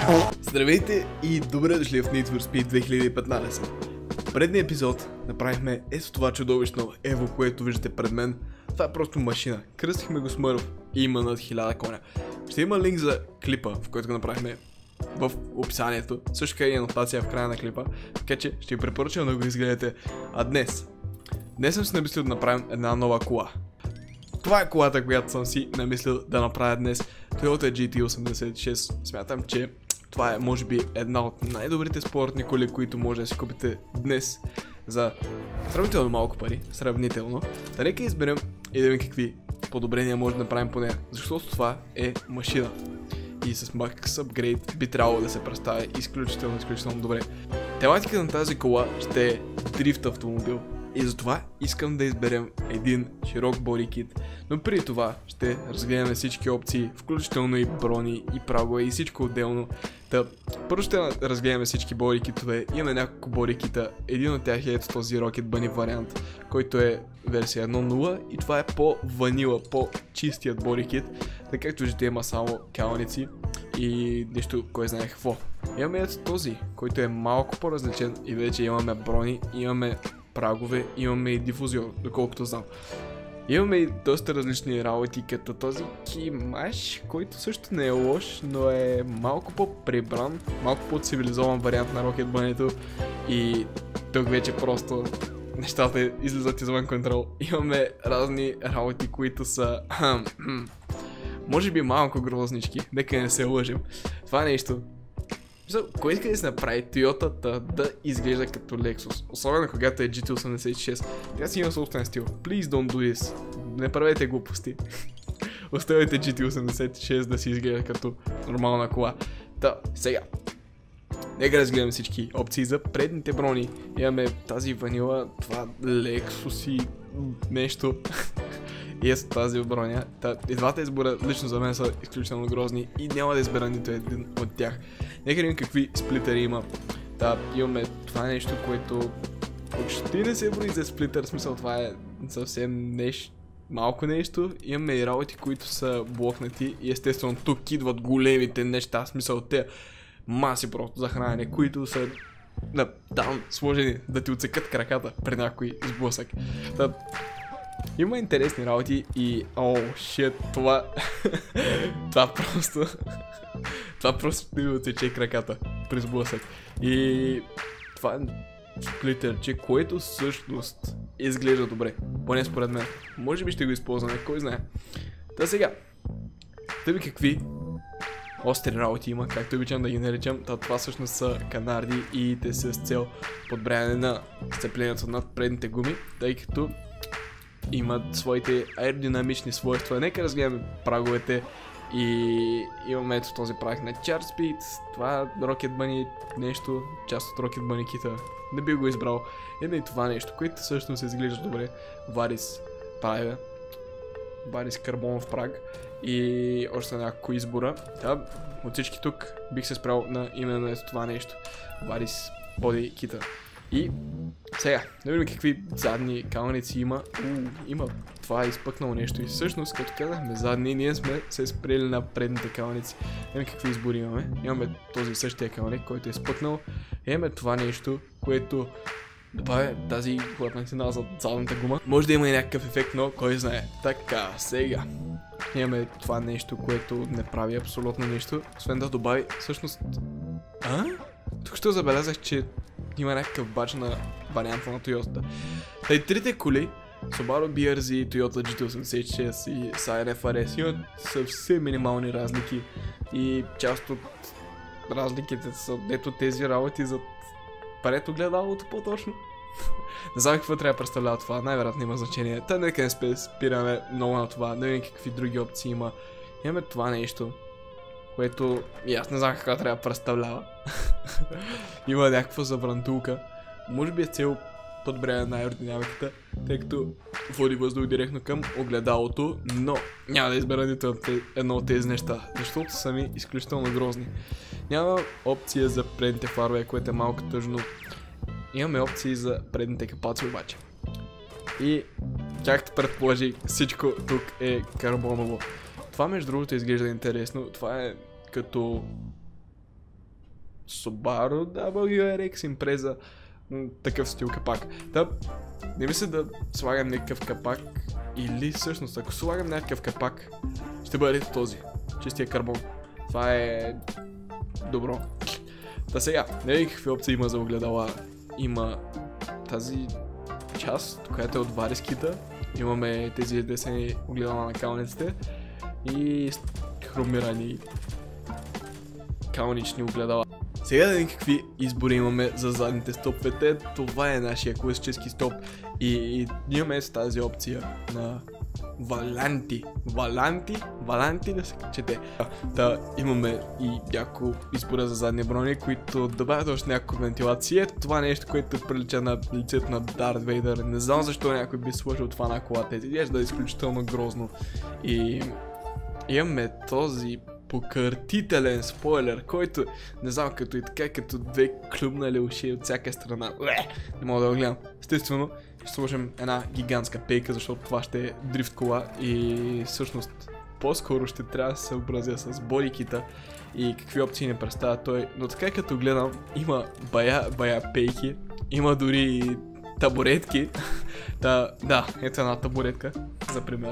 Здравейте и добре дошли в Need for Speed 2015. В предния епизод направихме ето това чудовищно Ево, което виждате пред мен. Това е просто машина. Кръстихме го с Мърв и има над 1000 коня. Ще има линк за клипа, в който го направихме в описанието. Също така и анотация в края на клипа. Така че ще ви препоръчам да го изгледате. А днес съм си намислил да направим една нова кола. Това е колата, която съм си намислил да направя днес. Toyota GT86. Смятам, че това е може би една от най-добрите спортни коли, които може да си купите днес за сравнително малко пари. Сравнително. Да нека изберем и да видим какви подобрения може да направим по нея. Защото това е машина. И с Max Upgrade би трябвало да се представя изключително добре. Тематиката на тази кола ще е дрифт автомобил. И затова искам да изберем един широк body kit, но преди това ще разгледаме всички опции, включително и брони, и прагове, и всичко отделно. Първо ще разгледаме всички body китове. Имаме няколко body кита, един от тях е ето този Rocket Bunny вариант, който е версия 1.0 и това е по-ванила, по-чистият body kit, така както виждате има само калници и нещо кой знае какво. Имаме ето този, който е малко по-различен и вече имаме брони, имаме прагове, имаме и дифузиор, доколкото знам. Имаме и доста различни работи, като този Кимаш, който също не е лош, но е малко по-прибран, малко по-цивилизован вариант на Rocket Bunny-то и тук вече просто нещата излизат извън контрол. Имаме разни работи, които са може би малко грознички, нека не се лъжим. Това нещо кой иска да се направи Toyota да изглежда като Lexus, особено когато е GT86. Тя си има собствен стил. Please don't do this. Не правете глупости. Оставете GT86 да си изглежда като нормална кола. Сега. Нека разгледаме всички опции за предните брони. Имаме тази ванила, това Lexus и нещо. И ето тази броня. И двата избора лично за мен са изключително грозни и няма да избера нито един от тях. Нека видим какви сплитъри има. Имаме това нещо, което почти не се брои за сплитър, в смисъл това е съвсем малко нещо. Имаме и работи, които са блокнати и естествено тук идват големите неща, в смисъл те маси просто за хранене, които са там сложени да ти отсекат краката при някой сблъсък. Има интересни работи и това просто ти отсече краката при сблъсък. И това е сплитърче, което всъщност изглежда добре, поне според мен. Може би ще го използваме, кой знае. Сега, да ви какви остри работи има, както обичам да ги наричам. Това всъщност са канарди и те са с цел подбряне на сцеплението над предните гуми, тъй като имат своите аеродинамични свойства. Нека разгледаме праговете и имаме ето този праг на Charge Speed. Това Rocket Bunny нещо, част от Rocket Bunny кита. Не би го избрал. Има и това нещо, което също се изглежда добре. Varis правя. Varis карбонов праг. И още няколко избора. От всички тук бих се спрял на именно ето това нещо. Varis Body кита. И сега, да видим какви задни калници има. Има това изпъкнало нещо и всъщност, като казахме задни, ние сме се спрели на предните калници. Имаме какви избори имаме. Имаме този същия калник, който е изпъкнал. Имаме това нещо, което добавя тази хлътнатина за задната гума. Може да има и някакъв ефект, но кой знае. Така, сега. Имаме това нещо, което не прави абсолютно нищо, освен да добави всъщност... Тук ще забелязах, че има някакъв бадж на варианта на Toyota. И трите коли, Subaru BRZ, Toyota GT86 и Scion FRS имат съвсем минимални разлики и част от разликите са дето тези работи за парето гледалото по-точно. Не знам какво трябва да представлява това, най-вероятно има значение. Нека не спираме много на това, да видим какви други опции има. Имаме това нещо, което и аз не знам какво трябва да представлява. Има някаква забрантулка. Може би е цел подобряване на аеродинамиката, тъй като води въздух директно към огледалото, но няма да избера нито едно от тези неща, защото са ми изключително грозни. Няма опция за предните фарове, което е малко тъжно. Имаме опции за предните капаци обаче. И както предположи, всичко тук е карбоново. Това между другото изглежда интересно. Това е като Subaru WRX Impreza, такъв стил капак. Не мисля да слагам някакъв капак, или всъщност ако слагам някакъв капак, ще бъде този, чистия карбон. Това е добро. Сега, не види какви опции има за огледала. Има тази част, която е от варискита. Имаме тези десени огледала на калниците и хромирани калнични огледала. Сега да видим какви избори имаме за задните стоповете. Това е нашия класически стоп и имаме с тази опция на Валанти да се чете. Имаме и няколко избора за задния брони, които добавят още някаква вентилация. Това нещо, което прилича на лицето на Дарт Вейдър. Не знам защо някой би сложил това на колата. Изглежда да е изключително грозно. И имаме този покъртителен спойлер, който не знам, като и така, като две клюбнали уши от всяка страна. Не мога да го гледам. Естествено, ще сложим една гигантска пейка, защото това ще е дрифт кола и всъщност по-скоро ще трябва да се съобразя с бодикита и какви опции не представя той. Но така като гледам, има бая пейки, има дори и табуретки. Да, ето една табуретка, за пример.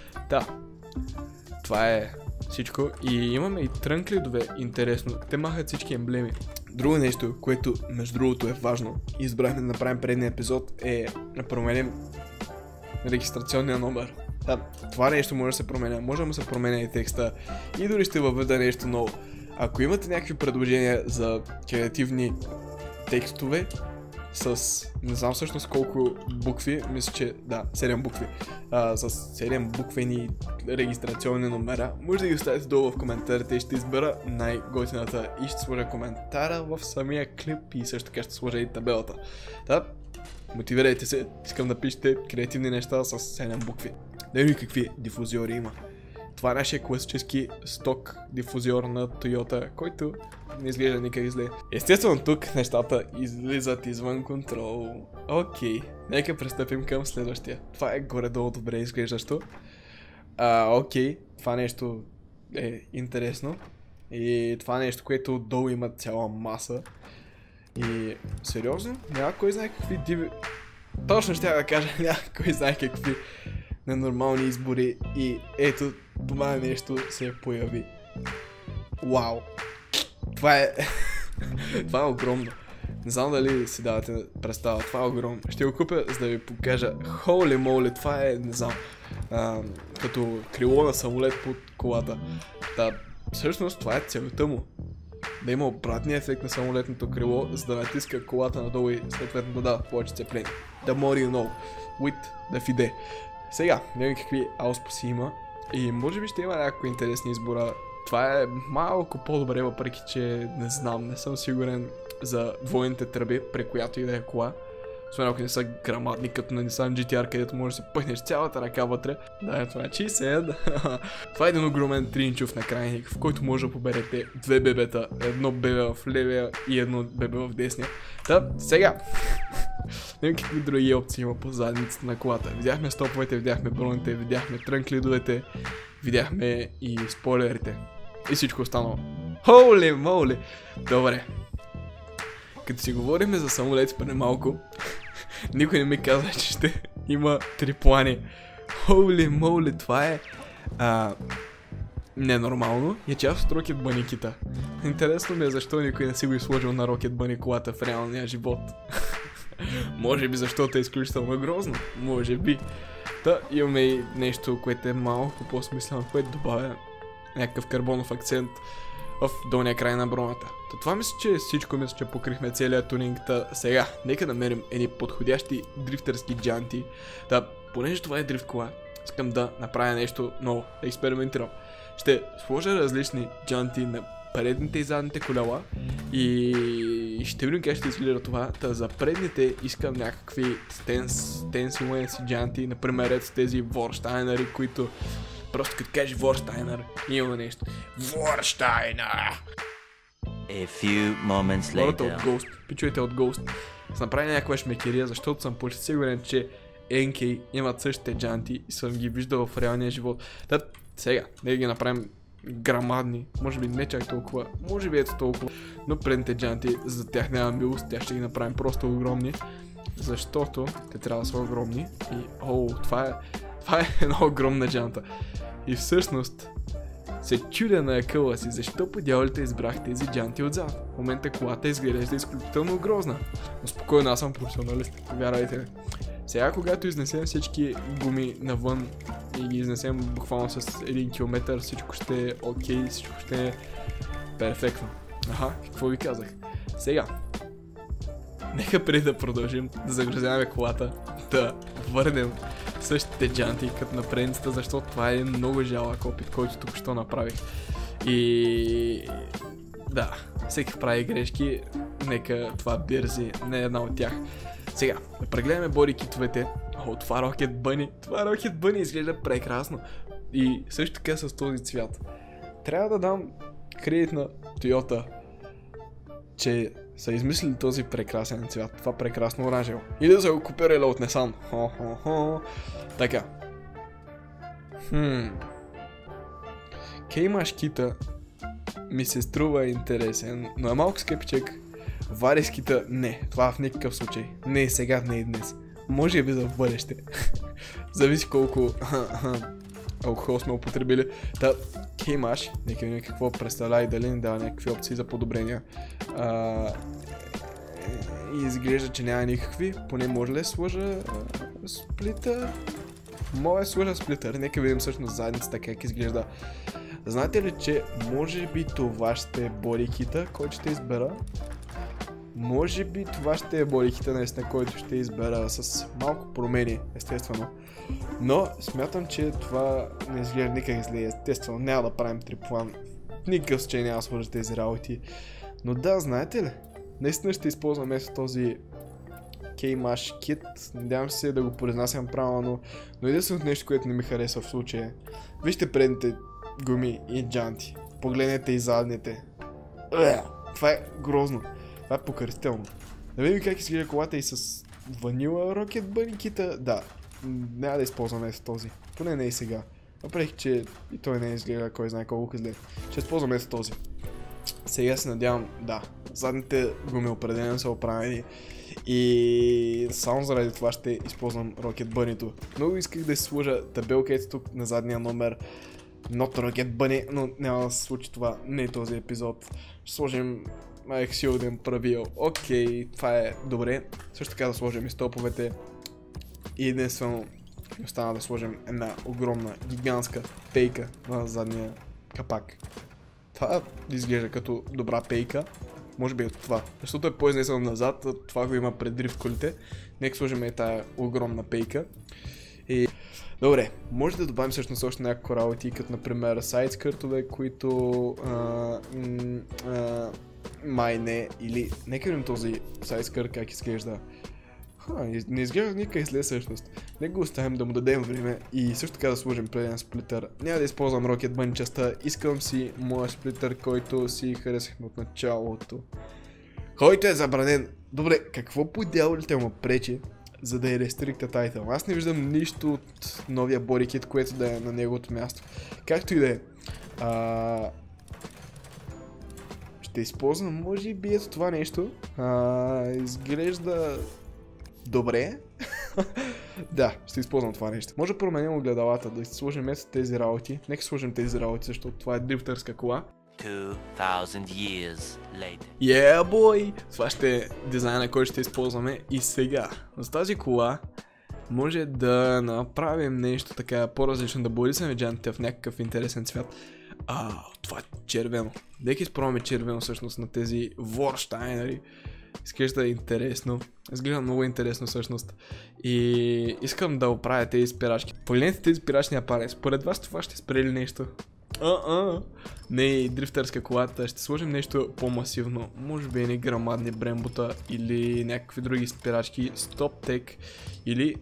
Това е всичко и имаме и трънклидове, интересно, те махат всички емблеми. Друго нещо, което между другото е важно, избрахме да направим предния епизод, е да променим регистрационния номер. Това нещо може да се променя, може да се променя и текста и дори ще въведа нещо ново. Ако имате някакви предложения за креативни текстове с, не знам всъщност колко букви, мисля, че 7 букви, с 7 буквени регистрационни номера, може да ги оставите долу в коментарите и ще избера най-готината и ще сложа коментара в самия клип и също така ще сложа и табелата. Мотивирайте се, искам да пишете креативни неща с 7 букви. Да видим какви дифузиори има. Това е нашия класически сток дифузиор на Toyota, който не изглежда никак зле. Естествено тук нещата излизат извън контрол. Окей, нека пристъпим към следващия. Това е горе-долу добре изглеждащо. Окей, това нещо е интересно. И това нещо, което отдолу има цяла маса. И сериозно, няма кой знае какви диви... Точно ще да кажа, няма кой знае какви ненормални избори и ето това нещо се появи. Вау! Това е... това е огромно. Не знам дали си давате представа, това е огромно. Ще го купя, за да ви покажа. Holy moly, това е, не знам, като крило на самолет под колата. Всъщност това е целта му. Да има обратния ефект на самолетното крило, за да натиска колата надолу и съответно да дава повече цепление. The more you know, with the FIDE. Сега, не видим какви ауспаси има и може би ще има някакви интересни избора. Това е малко по-добре, въпреки че не знам, не съм сигурен за двойните тръби, при която и да е кола. Освен ако не са грамадни, като на Nissan GT-R, където можеш да си пъхнеш цялата ръка вътре. Да, това е чисед. Това е един огромен 3-инчов накрайник, в който може да поберете две бебета. Едно бебе в левия и едно бебе в десния. Сега. Не знам какви други опции има по задницата на колата. Видяхме стоповете, видяхме броните, видяхме трънклидовете, видяхме и спойлерите. И всичко останало. Holy moly! Добре. Като си говорим за самолети преди малко, никой не ми каза, че ще има триплани. Holy moly, това е ненормално и е част от Rocket Bunny кита. Интересно ми е защо никой не си го изложил на Rocket Bunny колата в реалния живот. Може би защото е изключително грозно, може би. Имаме и нещо, което е малко по-смислено, което добавя някакъв карбонов акцент в долния край на броната. Това мисля, че всичко, мисля, че покрихме целият тунинг. Сега, нека намерим едни подходящи дрифтърски джанти. Понеже това е дрифт кола, искам да направя нещо ново, да експериментирам. Ще сложа различни джанти на предните и задните колела и ще видим как ще изглежда това. За предните искам някакви стенсиленси джанти, например ето с тези Ворштайнери, които просто като кажеш Ворштайнер, има нещо. Ворштайнер! A few moments later. Хората от Ghost, пичовете от Ghost, са направили някаква шмекерия, защото съм почти сигурен, че NK имат същите джанти и съм ги виждал в реалния живот. Сега, да ги направим грамадни, може би не чак толкова, може би ето толкова, но предните джанти, за тях няма милост, тях ще ги направим просто огромни, защото те трябва да са огромни и това е една огромна джанта. И всъщност се чудя на акъла си, защо по дяволите избрах тези джанти отзад. В момента колата изглежда изключително грозна, но спокойно, аз съм професионалист, вярвайте ми. Сега, когато изнесем всички гуми навън и ги изнесем буквално с 1 км, всичко ще е окей, всичко ще е перфектно. Какво ви казах? Сега, нека преди да продължим да загрузяваме колата, да върнем същите джанти като на предницата, защото това е много жалък опит, който тук що направих. И да, всеки прави грешки, нека това бързи, не е една от тях. Сега, да прегледаме бодикитовете. Това Rocket Bunny изглежда прекрасно. И също така с този цвят. Трябва да дам кредит на Toyota, че са измислили този прекрасен цвят. Това прекрасно оранжево. Или да са го копирали от Nissan. Така. Кеймаш кита ми се струва интересен, но е малко скъпичък. Варискита не, това в никакъв случай. Не е сега, не е днес. Може би за в бъдеще. Зависи колко алкохол сме употребили. Кеймаш, нека видим какво представлява и дали ни дава някакви опции за подобрения. Изглежда, че няма никакви. Поне може ли да сложа сплитър? Мога да сложа сплитър. Нека видим всъщност задницата как изглежда. Знаете ли, че може би това ще е бодикита, който ще избера? Може би това ще е бодикита наистина, който ще избера с малко промени, естествено. Но смятам, че това не изглежда никак зле, естествено. Няма да правим триплан. В никакъв случай няма да сложа тези работи. Но да, знаете ли? Наистина ще използвам вместо този K-Mash Kit. Надявам се да го произнасям правилно. Но единственото нещо, което не ми харесва в случая. Вижте предните гуми и джанти. Погледнете и задните. Това е грозно. Това е покърстително. Да видим как изглежда колата и с ванила Rocket Bunny кита. Да, няма да използваме с този. Поне не и сега. Въпреки, че и той не изглежда кой знае колко зле. Ще използваме с този. Сега се надявам, да, задните гуми определено са оправени. И само заради това ще използвам Rocket Bunny-то. Много исках да си сложа табелка ето тук на задния номер. Not Rocket Bunny, но няма да се случи това. Не е този епизод. Ще сложим Xildен правил. Окей, това е добре. Също така да сложим и стоповете. И единствено остана да сложим една огромна, гигантска пейка на задния капак. Това изглежда като добра пейка. Може би от това. Защото е по-изнесено назад, това го има пред дрифт колите. Нека сложим и тая огромна пейка. И добре, може да добавим всъщност още някакво работи, като например сайдскъртове, които май не, или нека видим този сайдскърт как изглежда. Не изглежда никак зле всъщност. Нека го оставим да му дадем време и също така да сложим преден сплитър. Няма да използвам Rocket Bunny частта, искам си моя сплитър, който си харесахме от началото. Който е забранен. Добре, какво по дяволите му пречи, за да е Restricted Item? Аз не виждам нищо от новия бодикит, което да е на неговото място. Както и да е. Ще използвам, може би ето това нещо. Изглежда добре. Да, ще използвам това нещо. Може да променим огледалата, да сложим вместо тези работи. Нека сложим тези работи, защото това е дрифтърска кола. 2000 years later. Yeah, boy! Това ще е дизайна, който ще използваме и сега. За тази кола може да направим нещо така по-различно, да борисаме джантите в някакъв интересен цвят. Това е червено. Дека изпробваме червено всъщност на тези Ворштайнери. Изглежда интересно. Изглежда много интересно всъщност. И искам да оправя тези спирачки. Погледнете тези спирачни апарати. Според вас това ще спрели нещо? Не и дрифтърска колата. Ще сложим нещо по-масивно. Може би едни грамадни брембота или някакви други спирачки. StopTech или...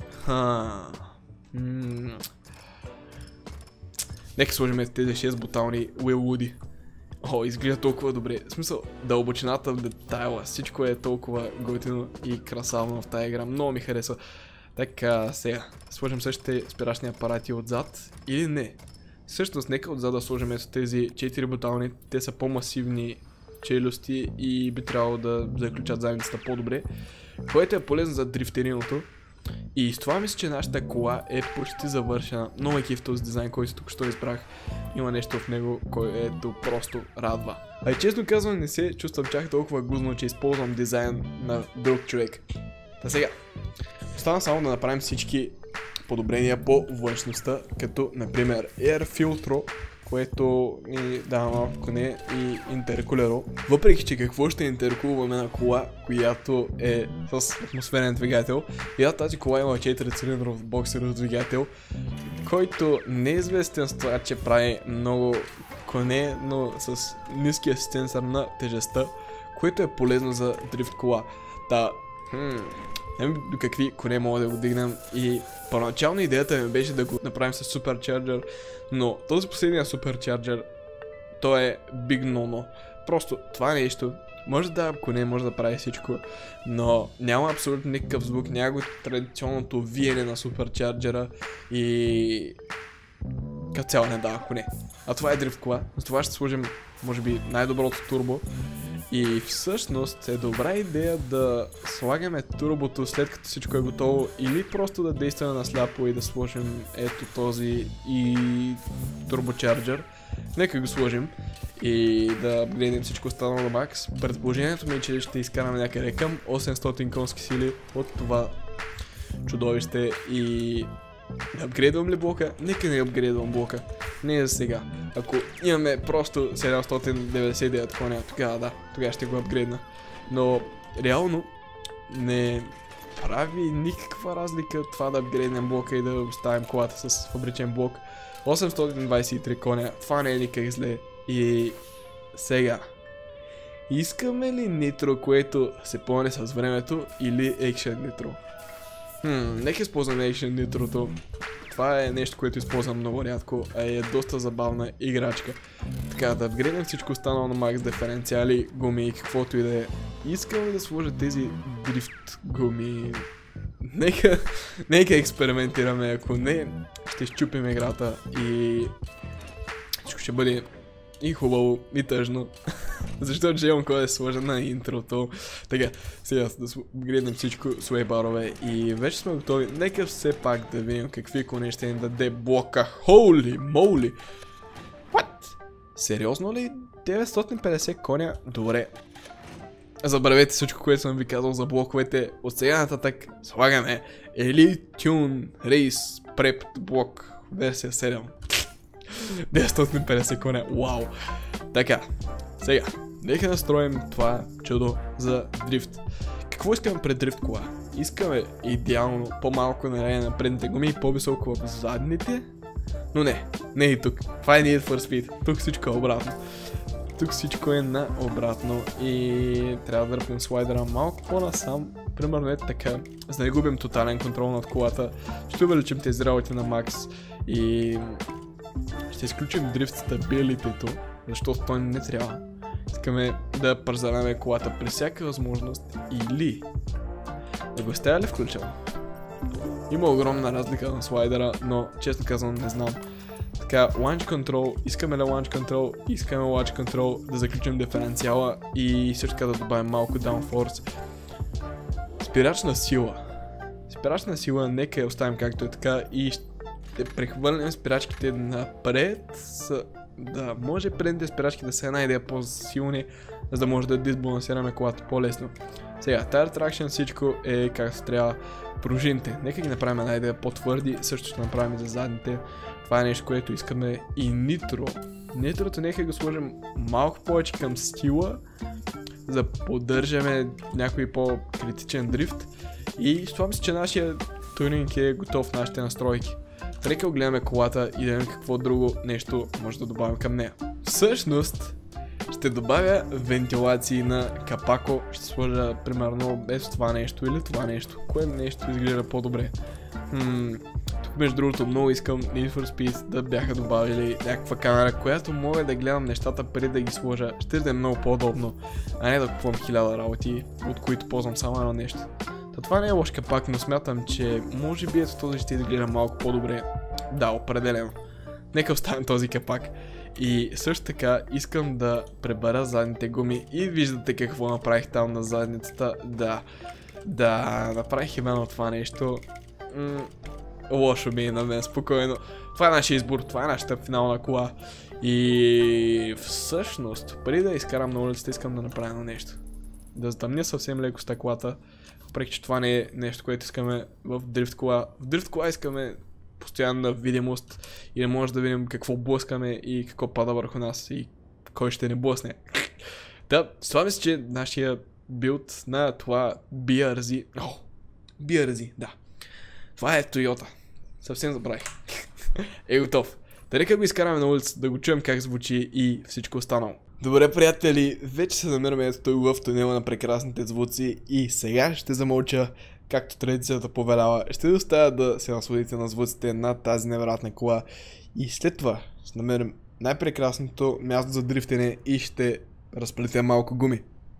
Нека сложим тези 6 бутални Уилвуди. Изглежда толкова добре. В смисъл, дълбочината в детайла, всичко е толкова готино и красавно в тази игра. Много ми харесва. Така, сега, сложим същите спирачни апарати отзад или не? Всъщност, нека отзад да сложим ето тези 4 бутални, те са по-масивни челюсти и би трябвало да заключат задницата по-добре, което е полезно за дрифтериното. И с това мисля, че нашата кола е почти завършена. Много е в този дизайн, който тук що избрах. Има нещо в него, което просто радва. А и честно казвам, не се чувствам чак толкова гузно, че използвам дизайн на друг човек. Та сега, остана само да направим всички подобрения по външността, като например Air Filtro, което ни дава малко коне, и интеркулеро. Въпреки че какво ще интеркулваме на кола, която е с атмосферен двигател, и тази кола има 4-цилиндров боксеров двигател, който не е известен с това, че прави много коне, но с ниския сенсор на тежестта, което е полезно за дрифт кола. До какви коне мога да го дигнем, и първоначално идеята ми беше да го направим с Supercharger, но този последния Supercharger, той е big no-no. Просто това нещо може да дава коне, може да прави всичко, но няма абсолютно никакъв звук, няма го традиционното виене на Supercharger и като цяло не дава коне. А това е дрифт кола, за това ще сложим може би най-доброто турбо. И всъщност е добра идея да слагаме турбото след като всичко е готово, или просто да действаме на сляпо и да сложим ето този и турбочарджер. Нека го сложим и да гледам всичко останало на макс. Предположението ми е, че ще изкараме някъде към 800 конски сили от това чудовище. И апгрейдвам ли блока? Нека не апгрейдвам блока. Не за сега. Ако имаме просто 799 коня, тогава ще го апгрейдна. Но реално не прави никаква разлика това да апгрейднем блока и да оставим колата с фабричен блок. 823 коня, това не е никак зле. И сега, искаме ли нитро, което се пълне с времето, или Action Nitro? Нека използваме Action Nitrото. Това е нещо, което използвам много рядко, а е доста забавна играчка. Така, да апгрейднем всичко останало на макс, диференциали, гуми и каквото и да е. Искам да сложа тези дрифт гуми. Нека експериментираме, ако не, ще щупим играта и всичко ще бъде и хубаво, и тъжно. Защото ще имам кой да сложа на интрото. Така, сега да гриднем всичко суейбарове и вече сме готови. Нека все пак да видим какви коне ще ни даде блока. Holy moly! What? Сериозно ли? 950 коня? Добре. Забравете всичко, което съм ви казал за блоковете. От сега нататък слагаме Elite Tune Race Prepped блок версия 7. 950 коня, вау! Така, сега, нека настроим това чудо за дрифт. Какво искаме пред дрифт кола? Искаме идеално по-малко нарение на предните гуми и по-високо в задните. Но не и тук. Това е Need for Speed. Тук всичко е обратно. Тук всичко е наобратно и трябва да дърпим слайдера малко по-насам. Примерно е така, за да не губим тотален контрол над колата. Ще увеличим тези работи на макс и ще изключим дрифт стабилитето, защото той не трябва. Искаме да парзаляме колата при всяка възможност, или да го оставя ли включено? Има огромна разлика на слайдера, но честно казвам не знам. Така, Launch Control, искаме ли Launch Control, искаме Launch Control, да заключим диференциала и също така да добавим малко Downforce. Спирачна сила. Спирачна сила нека я оставим както е така и ще прехвърлим спирачките напред, да може предните спирачки да са една идея по-силни, за да може да дисбалансираме колата по-лесно. Сега, Tire Traction всичко е както трябва. Пружините, нека ги направим една идея по-твърди, също ще направим за задните. Това е нещо, което искаме. И нитро. Нитрото нека го сложим малко повече към стила, за да поддържаме някой по-критичен дрифт. И с това мисля, че нашия тюнинг е готов, нашите настройки. Нека огледаме колата и да видим какво друго нещо може да добавим към нея. Всъщност, ще добавя вентилации на капако, ще сложа примерно без това нещо или това нещо. Кое нещо изглежда по-добре? Тук между другото много искам Need for Speed да бяха добавили някаква камера, която мога да гледам нещата преди да ги сложа. Ще да е много по-удобно, а не да купувам 1000 работи, от които ползвам само едно нещо. Това не е лош капак, но смятам, че може би ето този ще изглежда малко по-добре. Да, определено. Нека оставим този капак. И също така искам да пребера задните гуми и виждате какво направих там на задницата. Да, направих именно това нещо. Лошо ми е на мен, спокойно. Това е нашия избор, това е нашата финална кола. И всъщност, преди да изкарам на улицата, искам да направя едно нещо. Да затъмня съвсем леко стъклата. Въпреки че това не е нещо, което искаме в дрифт кола. В дрифт кола искаме постоянна видимост и не може да видим какво блъскаме и какво пада върху нас и кой ще ни блъсне. Да, с това мисля, че нашия билд на това BRZ... BRZ, да. Това е Toyota. Съвсем забравих. Е готов. Нека го изкараме на улица, да го чуем как звучи и всичко останало. Добре, приятели, вече се намираме ето той в тунела на прекрасните звуци и сега ще замълча, както традицията повелява. Ще ви оставя да се насладите на звуците на тази невероятна кола и след това ще намерим най-прекрасното място за дрифтене и ще разплетем малко гуми.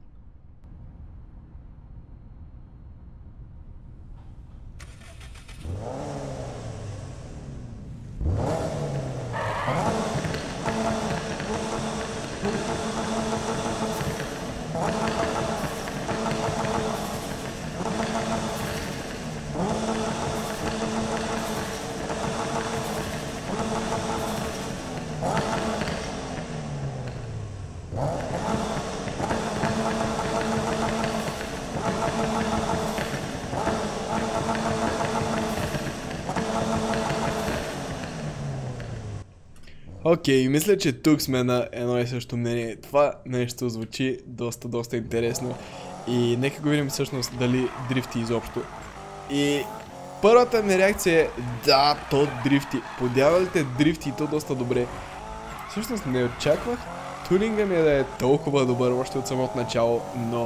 Окей, мисля, че тук сме на едно и също мнение. Това нещо звучи доста интересно. И нека го видим всъщност дали дрифти изобщо. И първата ми реакция е да, то дрифти. Подявалите дрифти и то доста добре. Всъщност не очаквах тунинга ми да е толкова добър още от самото начало, но...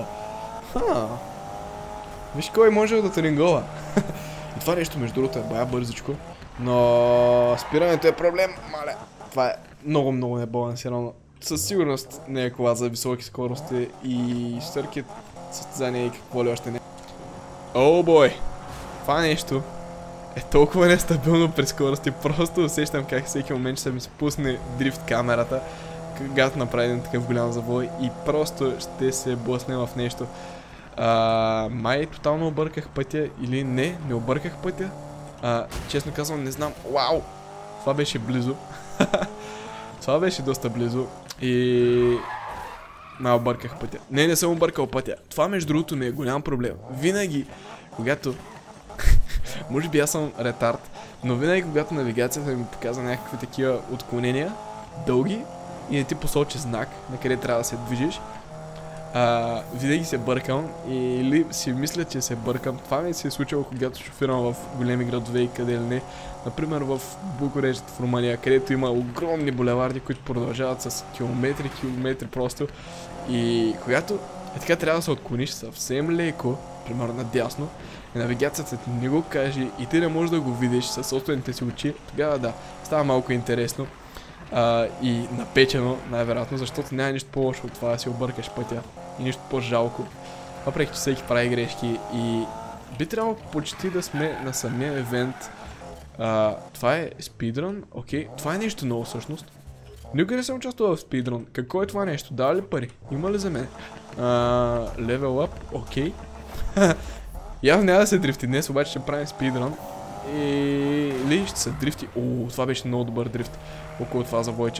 Виж кой можел да тунингова. И това нещо между другото е бая бързичко. Но спирането е проблем, мале. Това е много небалансирано. Със сигурност не е кола за високи скорости и съркет, състезание и какво ли още не. О, бой! Това нещо е толкова нестабилно при скорости. Просто усещам как всеки момент ще ми спусне дрифт камерата, когато направи един такъв голям завой и просто ще се блъсне в нещо. Май тотално обърках пътя или не обърках пътя. Честно казвам, не знам. Вау! Това беше близо. Това беше доста близо и... обърках пътя. Не съм объркал пътя. Това между другото ми е голям проблем. Винаги, когато... Може би аз съм ретард, но винаги когато навигацията ми показва някакви такива отклонения, дълги, и не ти посочи знак на къде трябва да се движиш, винаги се бъркам или си мисля, че се бъркам. Това ми се е случило, когато шофирам в големи градове и къде ли не. Например в Букурещ в Румъния, където има огромни булеварди, които продължават с километри просто. И когато така трябва да се отклониш съвсем леко, примерно надясно, и навигацията ти не го каже и ти не можеш да го видиш със собствените си очи, тогава да, става малко интересно. И напечено, най-вероятно, защото няма нищо по-лошо от това да си объркаш пътя и нищо по-жалко. Въпреки че всеки прави грешки и би трябвало почти да сме на самия евент. Това е спидрън, окей, това е нещо ново всъщност. Никога не съм участвал в спидрън. Какво е това нещо? Дава ли пари? Има ли за мен? Level up, окей. Явно няма да се дрифти днес, обаче ще правим спидрън. Или ще се дрифти. Това беше много добър дрифт около това завойче.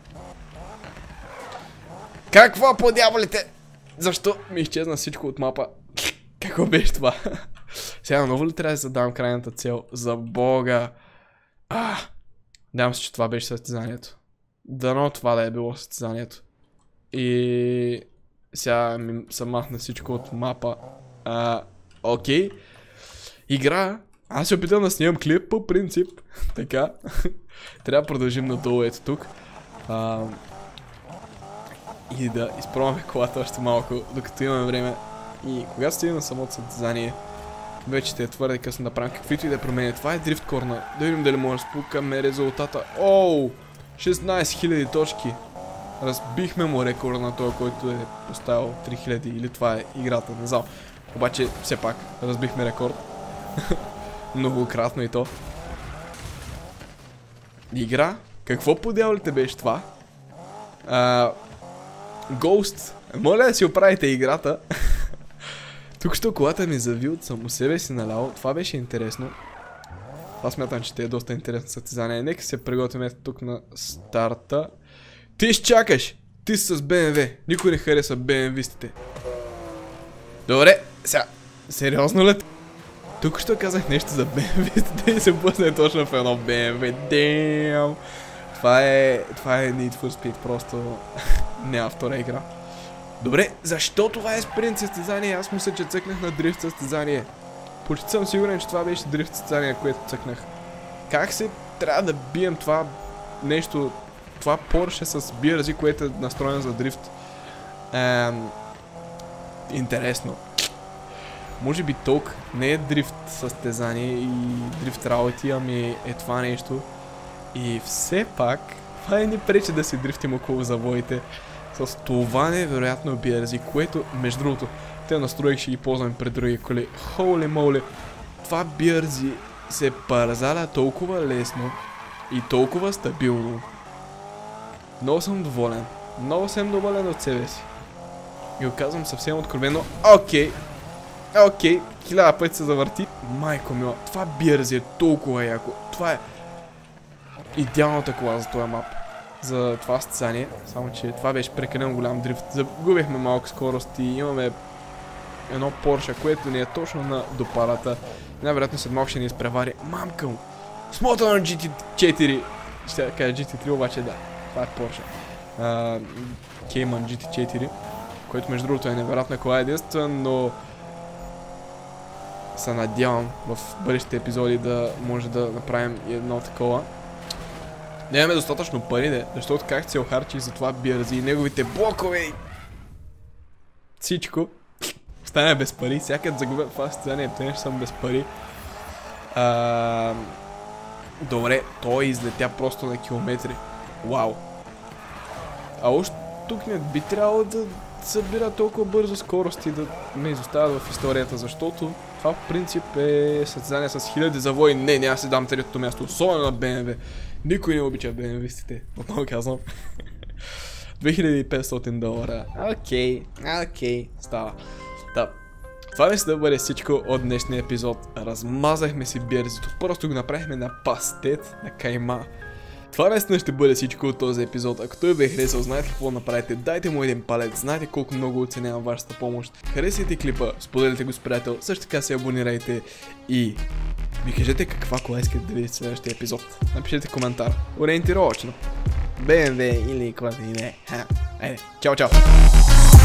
Какво по дяволите? Защо ми изчезна всичко от мапа? Какво беше това? Сега наново ли трябва да задавам крайната цел? За бога! Надявам се, че това беше състезанието. Дано това да е било състезанието. И... сега ми се махна всичко от мапа. Окей. Игра. Аз се опитам да снимам клип по принцип. Така. Трябва да продължим надолу ето тук. И да изпробваме колата още малко, докато имаме време. И когато стигнем на самото състезание, вече ще е твърде късно да правим каквито и да промени. Това е дрифт корнер. Да видим дали може да спукаме резултата. 16 000 точки. Разбихме му рекорда на това, който е поставил 3000, или това е играта, не знам. Обаче все пак разбихме рекорд. Многократно и то. Игра Какво по дяволите беше това? Ghost. Моля да си оправите играта. Тук що колата ми зави от само себе си наляво. Това беше интересно. Това смятам, че те е доста интересно състезание. Нека се приготвим тук на старта. Ти ще чакаш! Ти си с BMW. Никой не хареса BMW-стите. Добре, сега. Сериозно ли? Тук що казах нещо за BMW-стите и се пусне точно в едно BMW. Damn! Това е Need for Speed, просто няма втора игра. Добре, защо това е спринт състезание? Аз мисля, че цъкнах на дрифт състезание. Почти съм сигурен, че това беше дрифт състезание, което цъкнах. Как се трябва да бием това нещо, това Porsche с BRZ, което е настроено за дрифт? Интересно. Може би толк не е дрифт състезание и дрифт работи, ами е това нещо. И все пак, това не ни пречи да си дрифтим около завоите с това невероятно BRZ, което, между другото, те настроих ще ги ползваме пред други коли. Holy moly, това BRZ се парзаля толкова лесно и толкова стабилно. Много съм доволен. Много съм доволен от себе си. И го казвам съвсем откровено. Окей, 1000 пъти се завърти. Майко мила, това BRZ е толкова яко. Това е идеалната кола за този мап. За това състезание. Само че това беше прекалено голям дрифт. Загубихме малко скорост и имаме едно Porsche, което не е точно на допарата. Най-вероятно след малко ще ни изпревари. Мамка му! Смота на GT4! Ще кажа GT3, обаче да. Това е Porsche. Cayman GT4. Който между другото е невероятна кола единствен, но се надявам в бъдещите епизоди да може да направим едно такова. Нямаме достатъчно пари, защото как се охарчих за това BRZ и неговите блокове и всичко. Стане без пари, всякът загубя това състезание, той ще съм без пари. Добре, той излетя просто на километри. Вау. А още тук не би трябвало да събира толкова бързо скорост и да ме изоставят в историята, защото това в принцип е състезание с 1000 завои. Не, няма си дам третото място, особено на BMW. Никой не обича BMW-стите, отново казвам. $2500. Окей, става. Да. Това мисля да бъде всичко от днешния епизод. Размазахме си BRZ-то, просто го направихме на пастет, на кайма. Това наистина ще бъде всичко от този епизод. Ако той ви е харесал, знаете какво направите, дайте му един палец, знаете колко много оценявам вашата помощ. Харесайте клипа, споделите го с приятел, също така се абонирайте и ми кажете каква кола искате да видите в следващия епизод. Напишете коментар, ориентировачно. BMW или каквото и не. Айде, чао!